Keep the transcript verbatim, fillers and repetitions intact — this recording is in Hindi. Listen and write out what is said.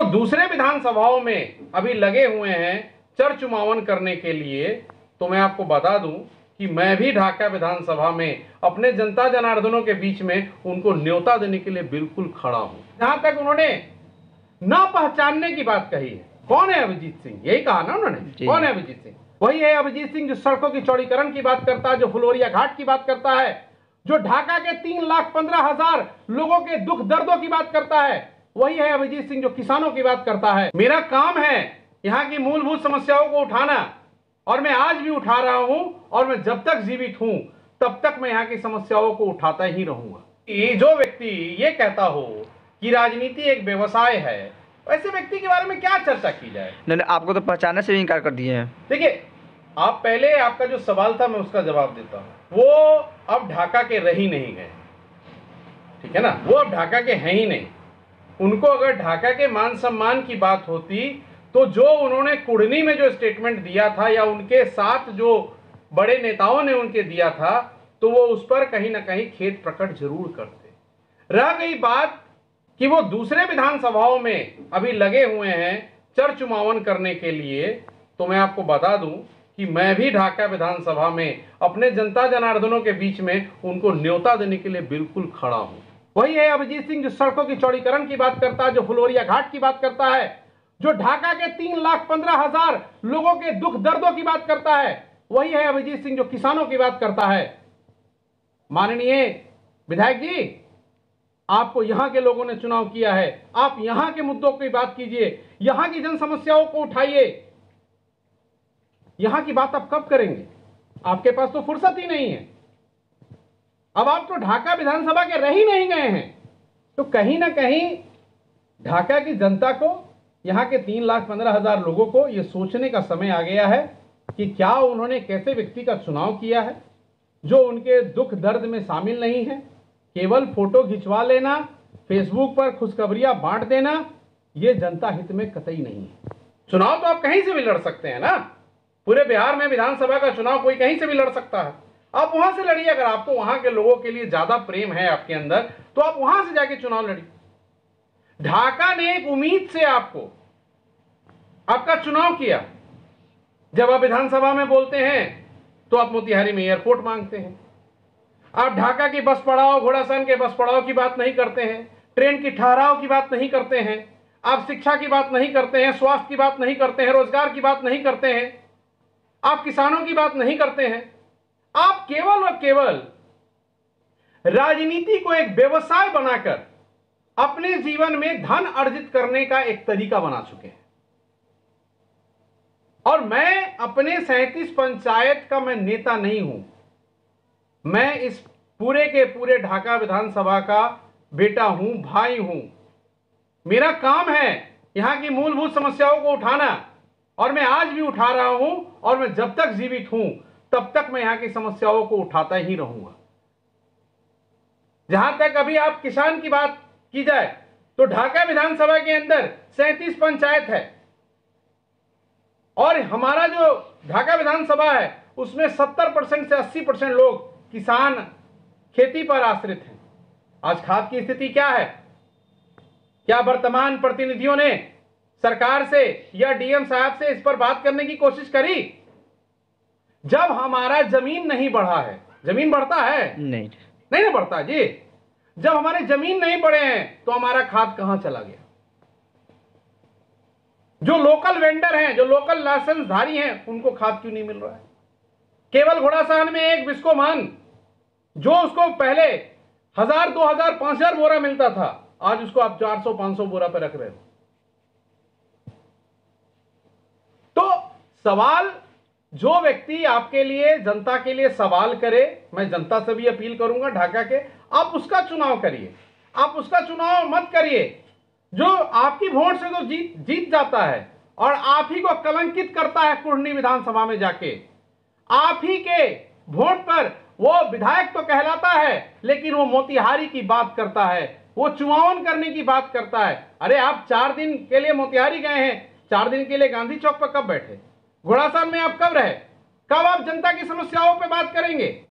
दूसरे विधानसभाओं में अभी लगे हुए हैं चरचुमावन करने के लिए। तो मैं आपको बता दूं कि मैं भी ढाका विधानसभा में अपने जनता जनार्दनों के बीच में उनको न्योता देने के लिए बिल्कुल खड़ा हूं। जहां तक उन्होंने न पहचानने की बात कही है, कौन है अभिजीत सिंह, यही कहा ना उन्होंने, कौन है अभिजीत सिंह? वही है अभिजीत सिंह जो सड़कों की चौड़ीकरण की बात करता है, जो फुलवरिया घाट की बात करता है, जो ढाका के तीन लाख पंद्रह हजार लोगों के दुख दर्दों की बात करता है। वही है अभिजीत सिंह जो किसानों की बात करता है। मेरा काम है यहां की मूलभूत समस्याओं को उठाना, और मैं आज भी उठा रहा हूं, और मैं जब तक जीवित हूं तब तक मैं यहां की समस्याओं को उठाता ही रहूंगा। ये जो व्यक्ति ये कहता हो कि राजनीति एक व्यवसाय है, ऐसे व्यक्ति के बारे में क्या चर्चा की जाए? नहीं, आपको तो पहचानने से भी इनकार कर दिए हैं। देखिए, आप पहले आपका जो सवाल था मैं उसका जवाब देता हूं। वो अब ढाका के रह ही नहीं गए, ठीक है ना, वो अब ढाका के हैं ही नहीं। उनको अगर ढाका के मान सम्मान की बात होती तो जो उन्होंने कुढ़नी में जो स्टेटमेंट दिया था या उनके साथ जो बड़े नेताओं ने उनके दिया था, तो वो उस पर कहीं ना कहीं खेद प्रकट जरूर करते। रह गई बात कि वो दूसरे विधानसभाओं में अभी लगे हुए हैं चरचुमावन करने के लिए। तो मैं आपको बता दूं कि मैं भी ढाका विधानसभा में अपने जनता जनार्दनों के बीच में उनको न्योता देने के लिए बिल्कुल खड़ा हूं। वही है अभिजीत सिंह जो सड़कों की चौड़ीकरण की बात करता है, जो फुलवरिया घाट की बात करता है, जो ढाका के तीन लाख पंद्रह हजार लोगों के दुख दर्दों की बात करता है। वही है अभिजीत सिंह जो किसानों की बात करता है। माननीय विधायक जी, आपको यहां के लोगों ने चुनाव किया है, आप यहां के मुद्दों की बात कीजिए, यहां की जन समस्याओं को उठाइए। यहां की बात आप कब करेंगे? आपके पास तो फुर्सत ही नहीं है। अब आप तो ढाका विधानसभा के रह ही नहीं गए हैं। तो कहीं ना कहीं ढाका की जनता को, यहां के तीन लाख पंद्रह हजार लोगों को यह सोचने का समय आ गया है कि क्या उन्होंने कैसे व्यक्ति का चुनाव किया है जो उनके दुख दर्द में शामिल नहीं है। केवल फोटो खिंचवा लेना, फेसबुक पर खुशखबरियां बांट देना, यह जनता हित में कतई नहीं है। चुनाव तो आप कहीं से भी लड़ सकते हैं ना, पूरे बिहार में विधानसभा का चुनाव कोई कहीं से भी लड़ सकता है। आप वहां से लड़िए। अगर आपको वहां के लोगों के लिए ज्यादा प्रेम है आपके अंदर, तो आप वहां से जाके चुनाव लड़िए। ढाका ने एक उम्मीद से आपको आपका चुनाव किया। जब आप विधानसभा में बोलते हैं तो आप मोतिहारी में एयरपोर्ट मांगते हैं। आप ढाका की बस पड़ाव, घोड़ासहन के बस पड़ाव की बात नहीं करते हैं, ट्रेन की ठहराव की बात नहीं करते हैं, आप शिक्षा की बात नहीं करते हैं, स्वास्थ्य की बात नहीं करते हैं, रोजगार की बात नहीं करते हैं, आप किसानों की बात नहीं करते हैं। आप केवल और केवल राजनीति को एक व्यवसाय बनाकर अपने जीवन में धन अर्जित करने का एक तरीका बना चुके हैं। और मैं अपने सैंतीस पंचायत का मैं नेता नहीं हूं, मैं इस पूरे के पूरे ढाका विधानसभा का बेटा हूं, भाई हूं। मेरा काम है यहां की मूलभूत समस्याओं को उठाना, और मैं आज भी उठा रहा हूं, और मैं जब तक जीवित हूं तब तक मैं यहां की समस्याओं को उठाता ही रहूंगा। जहां तक अभी आप किसान की बात की जाए तो ढाका विधानसभा के अंदर सैंतीस पंचायत है, और हमारा जो ढाका विधानसभा है उसमें सत्तर परसेंट से अस्सी परसेंट लोग किसान खेती पर आश्रित हैं। आज खाद की स्थिति क्या है? क्या वर्तमान प्रतिनिधियों ने सरकार से या डीएम साहब से इस पर बात करने की कोशिश करी? जब हमारा जमीन नहीं बढ़ा है, जमीन बढ़ता है? नहीं नहीं ना बढ़ता जी। जब हमारे जमीन नहीं बढ़े हैं तो हमारा खाद कहां चला गया? जो लोकल वेंडर हैं, जो लोकल लाइसेंसधारी हैं, उनको खाद क्यों नहीं मिल रहा है? केवल घोड़ासहन में एक बिस्कोमान जो उसको पहले हजार दो हजार पांच हजार बोरा मिलता था, आज उसको आप चार सौ पांच सौ बोरा पे रख रहे हो। तो सवाल, जो व्यक्ति आपके लिए, जनता के लिए सवाल करे, मैं जनता से भी अपील करूंगा ढाका के, आप उसका चुनाव करिए। आप उसका चुनाव मत करिए जो आपकी वोट से तो जीत जीत जाता है और आप ही को कलंकित करता है कुढ़नी विधानसभा में जाके। आप ही के वोट पर वो विधायक तो कहलाता है, लेकिन वो मोतिहारी की बात करता है, वो चुनावन करने की बात करता है। अरे आप चार दिन के लिए मोतिहारी गए हैं, चार दिन के लिए गांधी चौक पर कब बैठे? घोड़ासहन में आप कब रहे? कब आप जनता की समस्याओं पे बात करेंगे?